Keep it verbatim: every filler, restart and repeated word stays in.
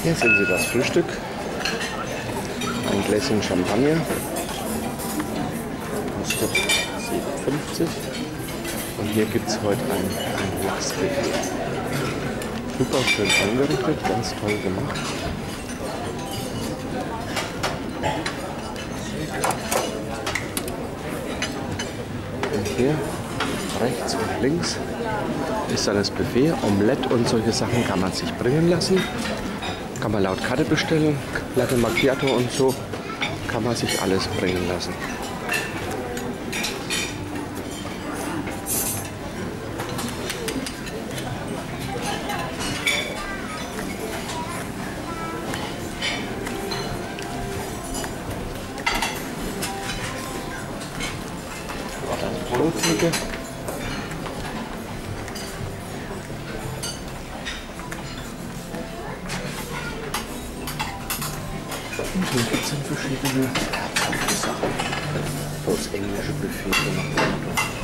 Hier sehen Sie das Frühstück. Ein Gläschen Champagner. Kostet sieben fünfzig. Und hier gibt es heute ein, ein Lachsbuffet. Super schön angerichtet, ganz toll gemacht. Und hier rechts und links ist dann das Buffet. Omelette und solche Sachen kann man sich bringen lassen. Kann man laut Karte bestellen. Latte Macchiato und so kann man sich alles bringen lassen. Brotzeuge. Und hier gibt es dann verschiedene Sachen. Das englische Buffet gemacht.